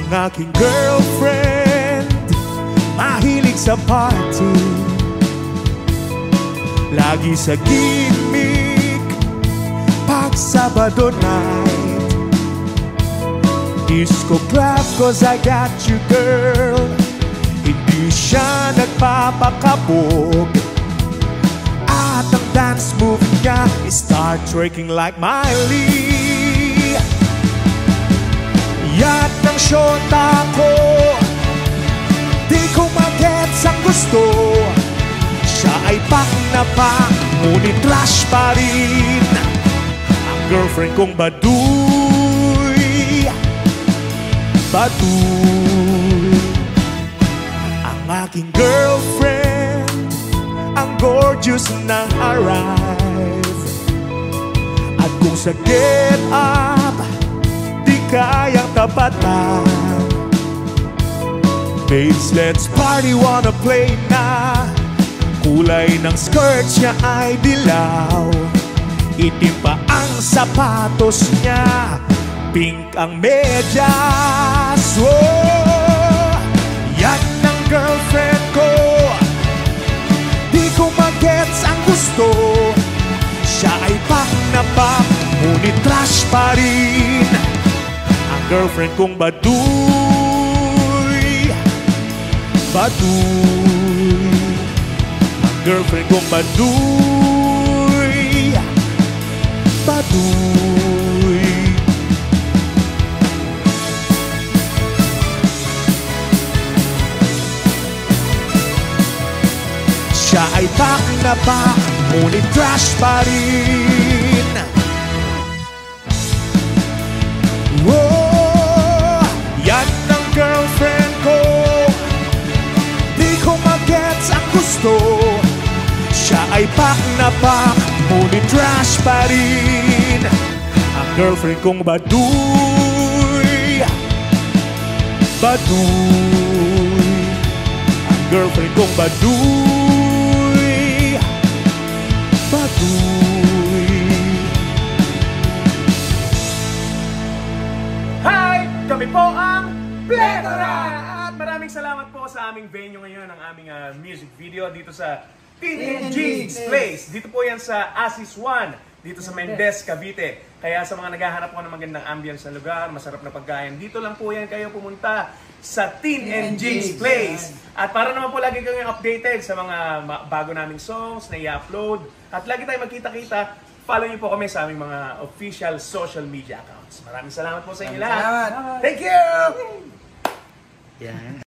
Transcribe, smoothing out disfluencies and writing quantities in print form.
Ang aking girlfriend mahilig sa party, lagi sa gimmick pag Sabado night. Disco club cause I got you girl, hindi siya nagpapakabog. At ang dance move niya is start twerking like Miley. Yan ang syota ko, di ko magets ang gusto. Siya ay pak na pak, ngunit trash pa rin. Ang girlfriend kong baduy, baduy. Ang aking girlfriend, ang gorgeous nang arrive. At kung sa get up di kayang tapatan, babes, let's party, wanna play na. Kulay ng skirt niya ay dilaw, itim pa ang sapatos niya, pink ang medyas. Oh, yan ang girlfriend ko, di ko magets ang gusto. Siya ay pak na pak, ngunit trash pa rin. Ang girlfriend kong baduy, baduy. Ang girlfriend kong baduy, baduy. Siya ay pak na pak, ngunit trash pa rin. Oh, yan ang girlfriend ko, di ko magets ang gusto. Siya ay pak na pak, ngunit trash pa rin. Ang girlfriend kong baduy, baduy. Ang girlfriend kong baduy, baduy. Hi! Kami po ang Plethora! At maraming salamat po sa aming venue ngayon, ang aming music video dito sa Teen and Jeans Place. Dito po yan sa Asis 1, dito sa Mendez, Cavite. Kaya sa mga naghahanap po ng magandang ambience sa lugar, masarap na pagkain, dito lang po yan kayo pumunta sa Teen and Jeans Place. At para naman po lagi kayong updated sa mga bago naming songs na i-upload, at lagi tayong magkita-kita, follow niyo po kami sa aming mga official social media accounts. Maraming salamat po sa inyo lahat. Thank you! Yan.